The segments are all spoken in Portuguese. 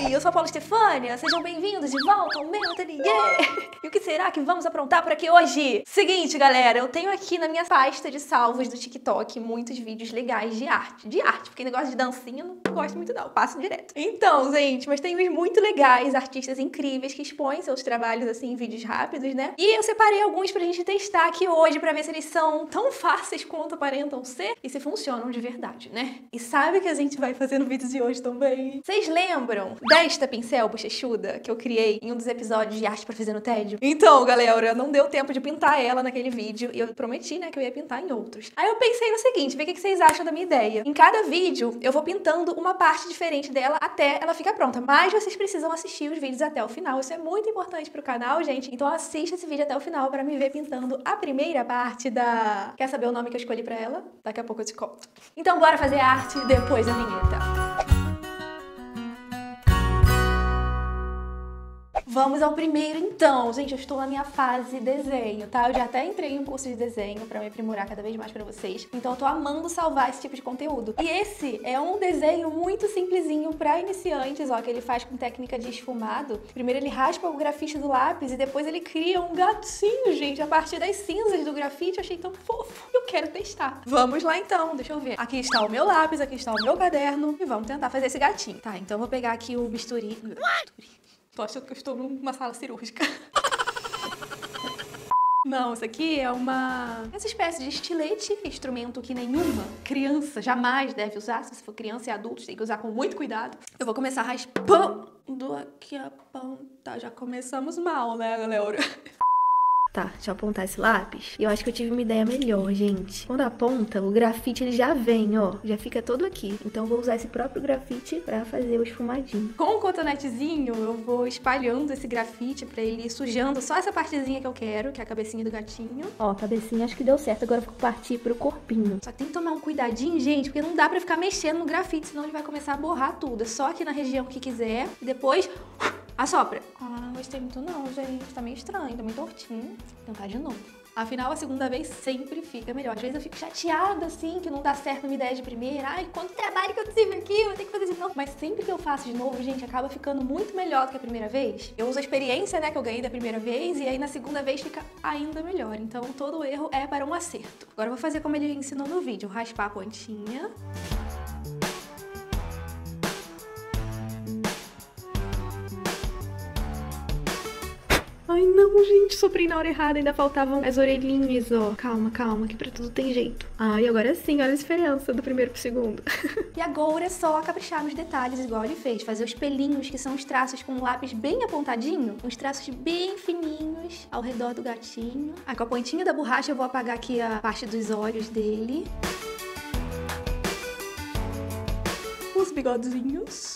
Oi, eu sou a Paula Stefânia, sejam bem-vindos de volta ao meu ateliê. E o que será que vamos aprontar por aqui hoje? Seguinte, galera, eu tenho aqui na minha pasta de salvos do TikTok muitos vídeos legais de arte. Porque negócio de dancinha eu não gosto muito não, eu passo direto. Então, gente, mas tem uns muito legais, artistas incríveis que expõem seus trabalhos assim em vídeos rápidos, né? E eu separei alguns pra gente testar aqui hoje pra ver se eles são tão fáceis quanto aparentam ser e se funcionam de verdade, né? E sabe o que a gente vai fazer no vídeo de hoje também? Vocês lembram desta pincel bochechuda que eu criei em um dos episódios de arte pra fazer no tédio? Então, galera, não deu tempo de pintar ela naquele vídeo e eu prometi, né, que eu ia pintar em outros. Aí eu pensei no seguinte, vê o que vocês acham da minha ideia. Em cada vídeo, eu vou pintando uma parte diferente dela até ela ficar pronta, mas vocês precisam assistir os vídeos até o final. Isso é muito importante pro canal, gente. Então assista esse vídeo até o final pra me ver pintando a primeira parte da... Quer saber o nome que eu escolhi pra ela? Daqui a pouco eu te conto. Então bora fazer arte depois da vinheta. Vamos ao primeiro então. Gente, eu estou na minha fase desenho, tá? Eu já até entrei em um curso de desenho pra me aprimorar cada vez mais pra vocês. Então eu tô amando salvar esse tipo de conteúdo. E esse é um desenho muito simplesinho pra iniciantes, ó, que ele faz com técnica de esfumado. Primeiro ele raspa o grafite do lápis e depois ele cria um gatinho, gente, a partir das cinzas do grafite. Eu achei tão fofo. Eu quero testar. Vamos lá então, deixa eu ver. Aqui está o meu lápis, aqui está o meu caderno e vamos tentar fazer esse gatinho. Tá, então eu vou pegar aqui o bisturi. Tô achando que eu estou numa sala cirúrgica. Não, isso aqui é essa espécie de estilete, instrumento que nenhuma criança jamais deve usar. Se você for criança e adulto, tem que usar com muito cuidado. Eu vou começar raspando aqui a ponta. Já começamos mal, né, galera? Tá, deixa eu apontar esse lápis. E eu acho que eu tive uma ideia melhor, gente. Quando aponta, o grafite ele já vem, ó. Já fica todo aqui. Então eu vou usar esse próprio grafite pra fazer o esfumadinho. Com o cotonetezinho, eu vou espalhando esse grafite pra ele ir sujando só essa partezinha que eu quero, que é a cabecinha do gatinho. Ó, a cabecinha acho que deu certo. Agora eu vou partir pro corpinho. Só que tem que tomar um cuidadinho, gente, porque não dá pra ficar mexendo no grafite, senão ele vai começar a borrar tudo. É só aqui na região que quiser. E depois... assopra. Ah, não gostei muito não, gente. Tá meio estranho, tá meio tortinho. Vou tentar de novo. Afinal, a segunda vez sempre fica melhor. Às vezes eu fico chateada, assim, que não dá certo uma ideia de primeira. Ai, quanto trabalho que eu tive aqui, eu vou ter que fazer de novo. Mas sempre que eu faço de novo, gente, acaba ficando muito melhor do que a primeira vez. Eu uso a experiência, né, que eu ganhei da primeira vez, e aí na segunda vez fica ainda melhor. Então, todo erro é para um acerto. Agora eu vou fazer como ele ensinou no vídeo. Raspar a pontinha. Ai, não, gente, soprei na hora errada, ainda faltavam as orelhinhas, ó. Calma, calma, que pra tudo tem jeito. Ai, agora sim, olha a diferença do primeiro pro segundo. E agora é só caprichar nos detalhes, igual ele fez. Fazer os pelinhos, que são os traços com um lápis bem apontadinho. Uns traços bem fininhos ao redor do gatinho. Aí, com a pontinha da borracha, eu vou apagar aqui a parte dos olhos dele. Os bigodinhos.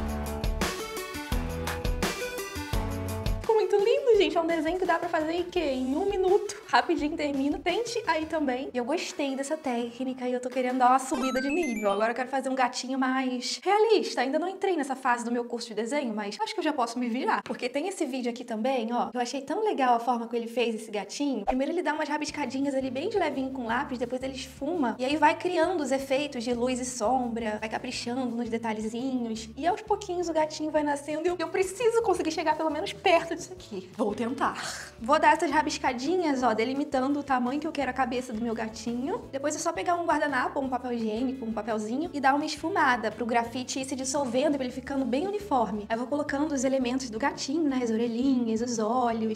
Muito lindo, gente. É um desenho que dá pra fazer em quê? Em 1 minuto. Rapidinho termina. Tente aí também. Eu gostei dessa técnica e eu tô querendo dar uma subida de nível. Agora eu quero fazer um gatinho mais realista. Ainda não entrei nessa fase do meu curso de desenho, mas acho que eu já posso me virar. Porque tem esse vídeo aqui também, ó. Eu achei tão legal a forma que ele fez esse gatinho. Primeiro ele dá umas rabiscadinhas ali bem de levinho com lápis, depois ele esfuma. E aí vai criando os efeitos de luz e sombra, vai caprichando nos detalhezinhos. E aos pouquinhos o gatinho vai nascendo e eu preciso conseguir chegar pelo menos perto disso aqui. Vou tentar. Vou dar essas rabiscadinhas, ó, delimitando o tamanho que eu quero a cabeça do meu gatinho. Depois é só pegar um guardanapo, um papel higiênico, um papelzinho e dar uma esfumada pro grafite ir se dissolvendo e pra ele ficando bem uniforme. Aí eu vou colocando os elementos do gatinho, né, as orelhinhas, os olhos.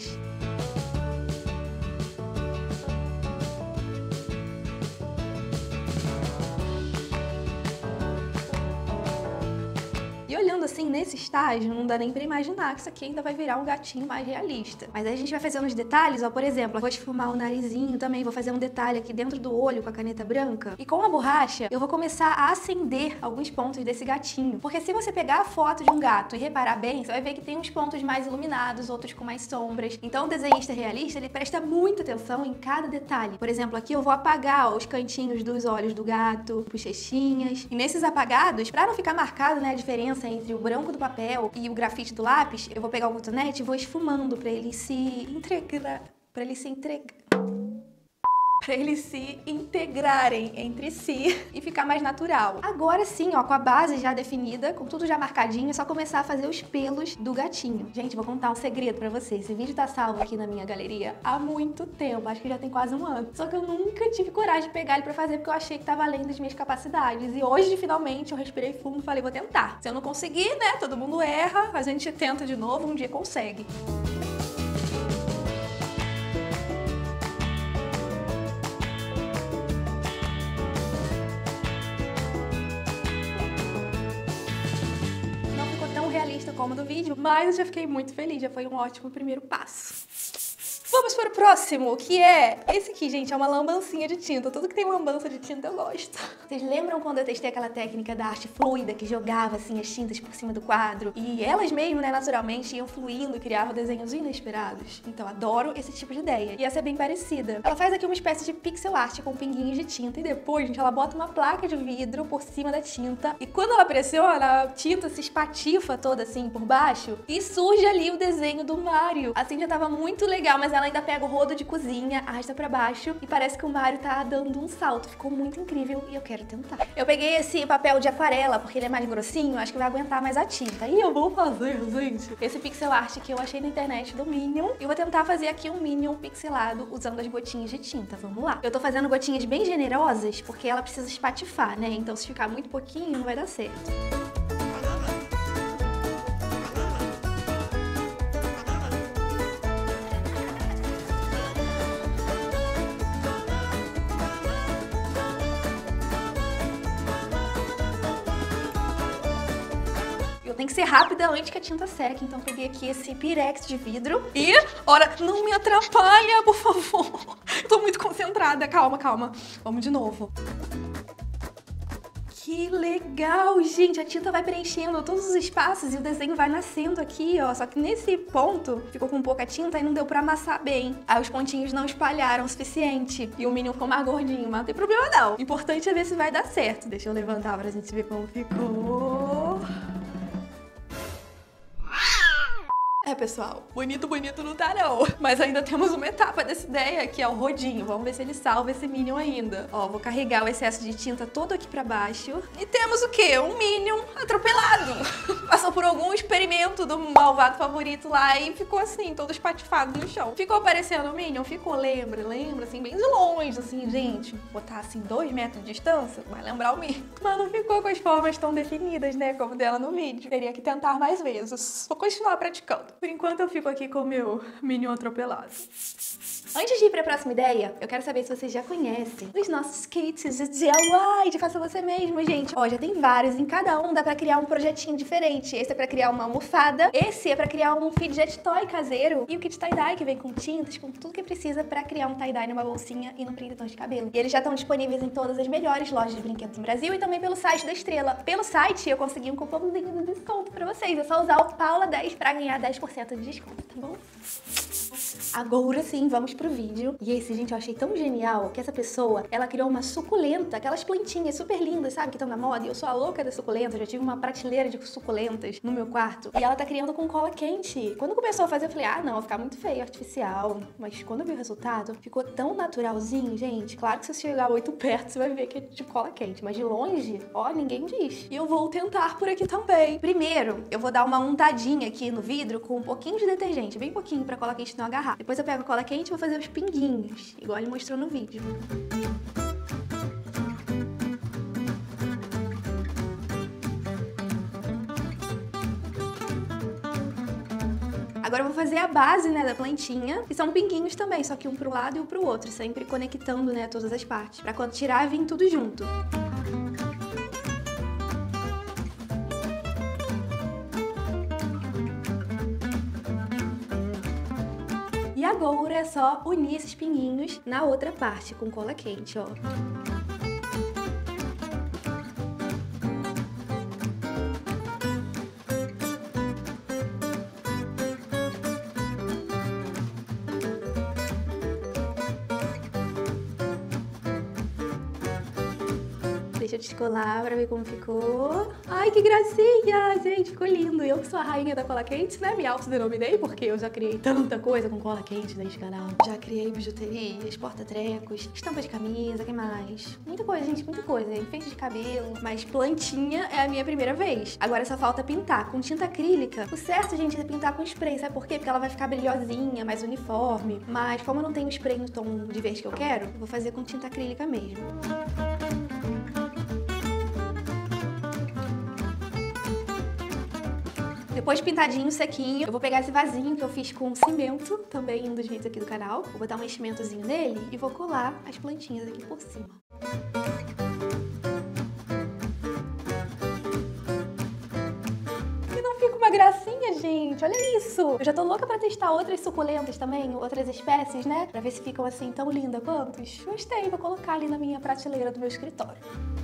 E olhando assim, nesse estágio, não dá nem pra imaginar que isso aqui ainda vai virar um gatinho mais realista. Mas aí a gente vai fazendo os detalhes, ó, por exemplo, eu vou esfumar o narizinho também, vou fazer um detalhe aqui dentro do olho com a caneta branca. E com a borracha, eu vou começar a acender alguns pontos desse gatinho. Porque se você pegar a foto de um gato e reparar bem, você vai ver que tem uns pontos mais iluminados, outros com mais sombras. Então o desenhista realista, ele presta muita atenção em cada detalhe. Por exemplo, aqui eu vou apagar, ó, os cantinhos dos olhos do gato, bochechinhas. E nesses apagados, pra não ficar marcado, né, a diferença entre o branco do papel e o grafite do lápis, eu vou pegar o cotonete e vou esfumando pra ele se entregar. para eles se integrarem entre si e ficar mais natural. Agora sim, ó, com a base já definida, com tudo já marcadinho, é só começar a fazer os pelos do gatinho. Gente, vou contar um segredo pra vocês. Esse vídeo tá salvo aqui na minha galeria há muito tempo, acho que já tem quase um ano. Só que eu nunca tive coragem de pegar ele pra fazer porque eu achei que tava além das minhas capacidades. E hoje, finalmente, eu respirei fundo e falei, vou tentar. Se eu não conseguir, né, todo mundo erra, a gente tenta de novo, um dia consegue. Realista como do vídeo, mas eu já fiquei muito feliz, já foi um ótimo primeiro passo. Vamos para o próximo, que é esse aqui, gente, é uma lambancinha de tinta. Tudo que tem lambança de tinta eu gosto. Vocês lembram quando eu testei aquela técnica da arte fluida, que jogava assim as tintas por cima do quadro? E elas mesmo, né, naturalmente iam fluindo e criavam desenhos inesperados. Então, adoro esse tipo de ideia. E essa é bem parecida. Ela faz aqui uma espécie de pixel art com pinguinhos de tinta e depois, gente, ela bota uma placa de vidro por cima da tinta. E quando ela pressiona, a tinta se espatifa toda assim por baixo e surge ali o desenho do Mario. Assim já tava muito legal, mas ela ainda pega o rodo de cozinha, arrasta pra baixo e parece que o Mario tá dando um salto. Ficou muito incrível e eu quero tentar. Eu peguei esse papel de aquarela porque ele é mais grossinho, acho que vai aguentar mais a tinta. E eu vou fazer, gente, esse pixel art que eu achei na internet do Minion. E vou tentar fazer aqui um Minion pixelado usando as gotinhas de tinta. Vamos lá. Eu tô fazendo gotinhas bem generosas porque ela precisa espatifar, né? Então se ficar muito pouquinho não vai dar certo. Tem que ser rápida antes que a tinta seque, então peguei aqui esse pirex de vidro e, ora, não me atrapalha, por favor. Tô muito concentrada, calma, calma. Vamos de novo. Que legal, gente, a tinta vai preenchendo todos os espaços e o desenho vai nascendo aqui, ó. Só que nesse ponto ficou com pouca tinta e não deu pra amassar bem. Aí os pontinhos não espalharam o suficiente e o Minion ficou mais gordinho, mas não tem problema não. O importante é ver se vai dar certo. Deixa eu levantar pra gente ver como ficou. É, pessoal, bonito, bonito não tá não. Mas ainda temos uma etapa dessa ideia, que é o rodinho. Vamos ver se ele salva esse Minion ainda. Ó, vou carregar o excesso de tinta todo aqui pra baixo. E temos o quê? Um Minion atropelado. Passou por algum experimento do malvado favorito lá e ficou assim, todo espatifado no chão. Ficou parecendo o Minion? Ficou, lembra, assim, bem de longe, assim, gente. Botar assim 2 metros de distância, vai lembrar o Minion. Mas não ficou com as formas tão definidas, né, como dela no vídeo. Teria que tentar mais vezes. Vou continuar praticando. Por enquanto eu fico aqui com o meu Minion atropelado. Antes de ir para a próxima ideia, eu quero saber se vocês já conhecem os nossos kits de DIY, de faça você mesmo, gente. Ó, já tem vários, em cada um dá pra criar um projetinho diferente. Esse é pra criar uma almofada, esse é pra criar um fidget toy caseiro e o kit tie-dye que vem com tintas, com tudo que precisa pra criar um tie-dye numa bolsinha e no prendedor de cabelo. E eles já estão disponíveis em todas as melhores lojas de brinquedos no Brasil e também pelo site da Estrela. Pelo site eu consegui um cupomzinho de desconto pra vocês. É só usar o Paula10 pra ganhar 10% de desconto, tá bom? Agora sim, vamos pro vídeo. E esse, gente, eu achei tão genial que essa pessoa, ela criou uma suculenta, aquelas plantinhas super lindas, sabe, que estão na moda. E eu sou a louca das suculentas, já tive uma prateleira de suculentas no meu quarto. E ela tá criando com cola quente. Quando começou a fazer, eu falei, ah, não, vai ficar muito feio, artificial. Mas quando eu vi o resultado, ficou tão naturalzinho, gente. Claro que se você chegar muito perto, você vai ver que é de cola quente. Mas de longe, ó, ninguém diz. E eu vou tentar por aqui também. Primeiro, eu vou dar uma untadinha aqui no vidro com um pouquinho de detergente, bem pouquinho, pra cola quente não agarrar. Depois eu pego a cola quente e vou fazer os pinguinhos, igual ele mostrou no vídeo. Agora eu vou fazer a base, né, da plantinha, que são pinguinhos também, só que um pro lado e um pro outro, sempre conectando, né, todas as partes, pra quando tirar, vir tudo junto. E agora é só unir esses pinguinhos na outra parte, com cola quente, ó. Deixa eu descolar pra ver como ficou. Ai, que gracinha! Gente, ficou lindo. Eu que sou a rainha da cola quente, né? Me autodenominei, porque eu já criei tanta coisa com cola quente neste canal. Já criei bijuterias, porta-trecos, estampa de camisa, o que mais? Muita coisa, gente, muita coisa. Enfeite de cabelo. Mas plantinha é a minha primeira vez. Agora só falta pintar. Com tinta acrílica, o certo, gente, é pintar com spray. Sabe por quê? Porque ela vai ficar brilhosinha, mais uniforme. Mas como eu não tenho spray no tom de verde que eu quero, eu vou fazer com tinta acrílica mesmo. Depois pintadinho, sequinho, eu vou pegar esse vasinho que eu fiz com cimento, também um dos vídeos aqui do canal. Vou botar um enchimentozinho nele e vou colar as plantinhas aqui por cima. E não fica uma gracinha, gente? Olha isso! Eu já tô louca pra testar outras suculentas também, outras espécies, né? Pra ver se ficam assim tão lindas quantos. Gostei, vou colocar ali na minha prateleira do meu escritório.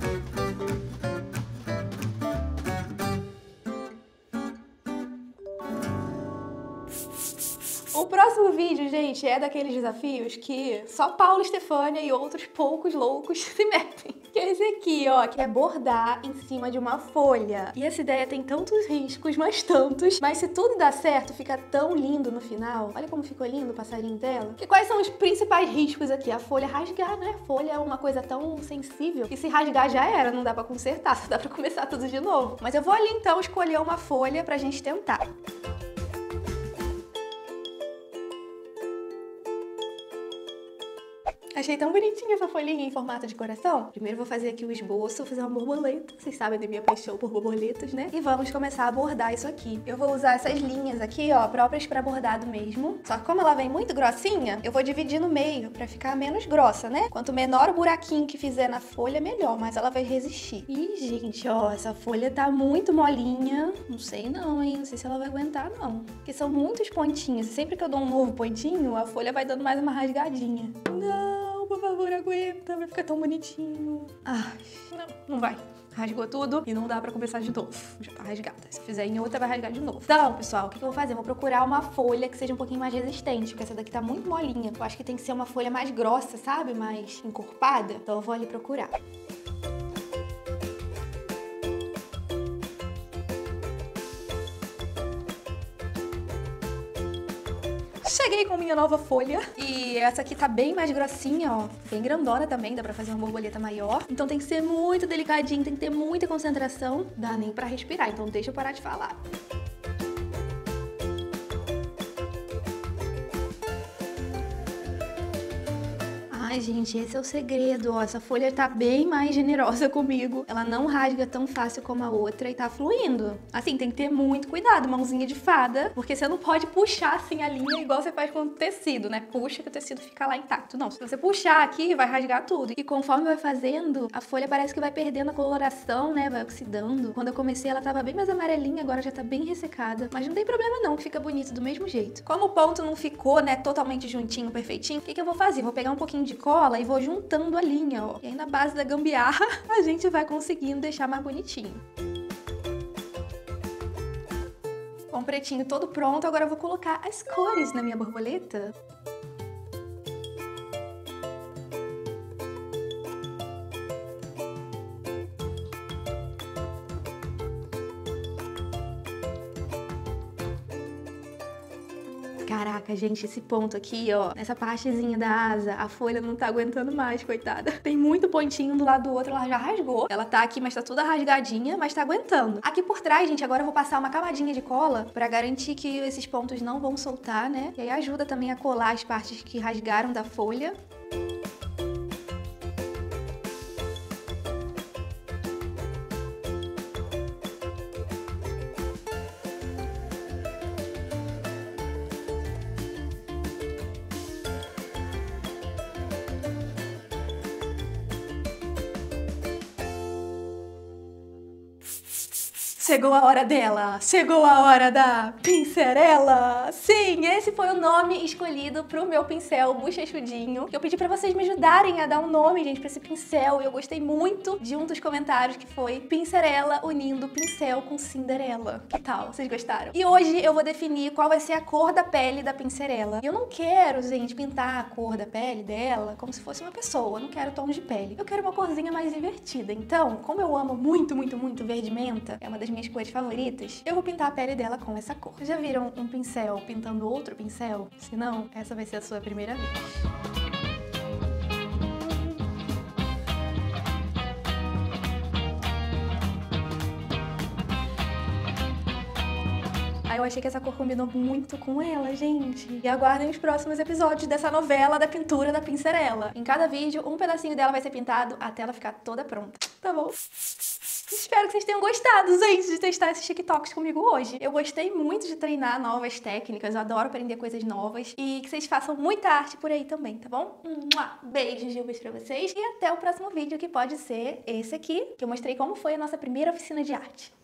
O próximo vídeo, gente, é daqueles desafios que só Paula Estefânia e outros poucos loucos se metem. Que é esse aqui, ó, que é bordar em cima de uma folha. E essa ideia tem tantos riscos, mas se tudo dá certo, fica tão lindo no final. Olha como ficou lindo o passarinho dela. E quais são os principais riscos aqui? A folha rasgar, né? A folha é uma coisa tão sensível que se rasgar já era, não dá pra consertar, só dá pra começar tudo de novo. Mas eu vou ali então escolher uma folha pra gente tentar. Achei tão bonitinha essa folhinha em formato de coração. Primeiro vou fazer aqui o esboço, vou fazer uma borboleta. Vocês sabem da minha paixão por borboletas, né? E vamos começar a bordar isso aqui. Eu vou usar essas linhas aqui, ó, próprias pra bordado mesmo. Só que como ela vem muito grossinha, eu vou dividir no meio pra ficar menos grossa, né? Quanto menor o buraquinho que fizer na folha, melhor, mas ela vai resistir. Ih, gente, ó, essa folha tá muito molinha. Não sei não, hein? Não sei se ela vai aguentar, não. Porque são muitos pontinhos. E sempre que eu dou um novo pontinho, a folha vai dando mais uma rasgadinha. Não! Por favor, aguenta, vai ficar tão bonitinho. Ai, não vai. Rasgou tudo e não dá pra começar de novo. Já tá rasgada. Se fizer em outra, vai rasgar de novo. Então, pessoal, o que eu vou fazer? Eu vou procurar uma folha que seja um pouquinho mais resistente, porque essa daqui tá muito molinha. Eu acho que tem que ser uma folha mais grossa, sabe? Mais encorpada. Então eu vou ali procurar. Cheguei com minha nova folha e essa aqui tá bem mais grossinha, ó, bem grandona também, dá pra fazer uma borboleta maior. Então tem que ser muito delicadinho, tem que ter muita concentração, dá nem pra respirar, então deixa eu parar de falar. Ai, gente, esse é o segredo, ó. Essa folha tá bem mais generosa comigo. Ela não rasga tão fácil como a outra e tá fluindo. Assim, tem que ter muito cuidado, mãozinha de fada, porque você não pode puxar assim a linha igual você faz com o tecido, né? Puxa que o tecido fica lá intacto. Não, se você puxar aqui, vai rasgar tudo. E conforme vai fazendo, a folha parece que vai perdendo a coloração, né? Vai oxidando. Quando eu comecei, ela tava bem mais amarelinha, agora já tá bem ressecada. Mas não tem problema não, que fica bonito do mesmo jeito. Como o ponto não ficou, né, totalmente juntinho, perfeitinho, o que eu vou fazer? Vou pegar um pouquinho de cola e vou juntando a linha, ó. E aí na base da gambiarra a gente vai conseguindo deixar mais bonitinho. Com o pretinho todo pronto, agora eu vou colocar as cores na minha borboleta. Caraca, gente, esse ponto aqui, ó, nessa partezinha da asa, a folha não tá aguentando mais, coitada. Tem muito pontinho do lado do outro, ela já rasgou. Ela tá aqui, mas tá toda rasgadinha, mas tá aguentando. Aqui por trás, gente, agora eu vou passar uma camadinha de cola pra garantir que esses pontos não vão soltar, né? E aí ajuda também a colar as partes que rasgaram da folha. Chegou a hora dela! Chegou a hora da pincerela! Sim, esse foi o nome escolhido pro meu pincel bochechudinho. Eu pedi pra vocês me ajudarem a dar um nome, gente, pra esse pincel. E eu gostei muito de um dos comentários que foi Pincerela unindo pincel com Cinderela. Que tal? Vocês gostaram? E hoje eu vou definir qual vai ser a cor da pele da pincerela. Eu não quero, gente, pintar a cor da pele dela como se fosse uma pessoa. Eu não quero tons de pele. Eu quero uma corzinha mais divertida. Então, como eu amo muito, muito, muito verde menta, é uma das minhas cores favoritas, eu vou pintar a pele dela com essa cor. Já viram um pincel pintando outro pincel? Se não, essa vai ser a sua primeira vez. Aí eu achei que essa cor combinou muito com ela, gente. E aguardem os próximos episódios dessa novela da pintura da pincerela. Em cada vídeo, um pedacinho dela vai ser pintado até ela ficar toda pronta. Tá bom? Espero que vocês tenham gostado, gente, de testar esses TikToks comigo hoje. Eu gostei muito de treinar novas técnicas, eu adoro aprender coisas novas. E que vocês façam muita arte por aí também, tá bom? Beijos, Gilbas pra vocês. E até o próximo vídeo, que pode ser esse aqui, que eu mostrei como foi a nossa primeira oficina de arte.